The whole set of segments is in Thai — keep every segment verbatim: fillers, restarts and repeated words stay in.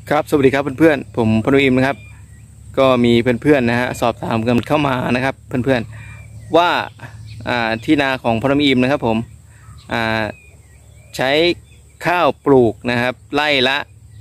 ครับสวัสดีครับเพื่อนๆผมพนุอิมนะครับก็มีเพื่อนๆนะฮะสอบถามกันเข้ามานะครับเพื่อนๆว่าที่นาของพนุอิมนะครับผมใช้ข้าวปลูกนะครับไร่ละ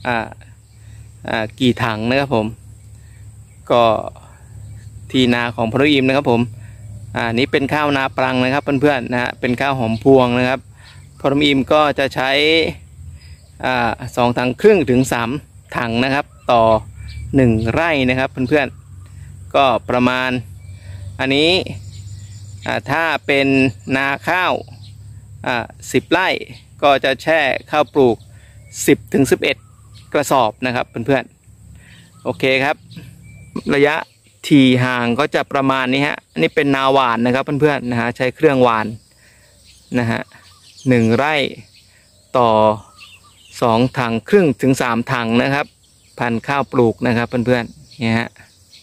กี่ถังนะครับผมก็ที่นาของพนุอิมนะครับผมอ่านี้เป็นข้าวนาปรังนะครับเพื่อนๆนะฮะเป็นข้าวหอมพวงนะครับพนุอิมก็จะใช้อ่าสองถังครึ่งถึงสามถังนะครับต่อหนึ่งไร่นะครับเพื่อนๆก็ประมาณอันนี้ถ้าเป็นนาข้าวสิบไร่ก็จะแช่ข้าวปลูกสิบถึงสิบเอ็ดกระสอบนะครับเพื่อนๆโอเคครับระยะถี่ห่างก็จะประมาณนี้ฮะนี่เป็นนาหวานนะครับเพื่อนๆนะฮะใช้เครื่องหวานนะฮะหนึ่งไร่ต่อสองถังครึ่งถึงสามถังนะครับพันธุ์ข้าวปลูกนะครับเพื่อนๆเนี่ยฮะ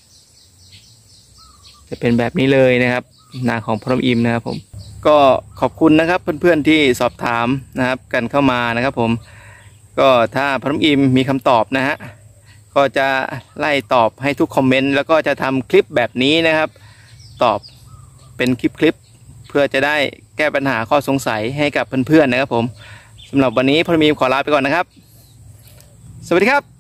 จะเป็นแบบนี้เลยนะครับนาของพนุอิมนะครับผมก็ขอบคุณนะครับเพื่อนๆที่สอบถามนะครับกันเข้ามานะครับผมก็ถ้าพนุอิมมีคำตอบนะฮะก็จะไล่ตอบให้ทุกคอมเมนต์แล้วก็จะทำคลิปแบบนี้นะครับตอบเป็นคลิปคลิปเพื่อจะได้แก้ปัญหาข้อสงสัยให้กับเพื่อนๆนะครับผมสำหรับวันนี้พนุอิมขอลาไปก่อนนะครับสวัสดีครับ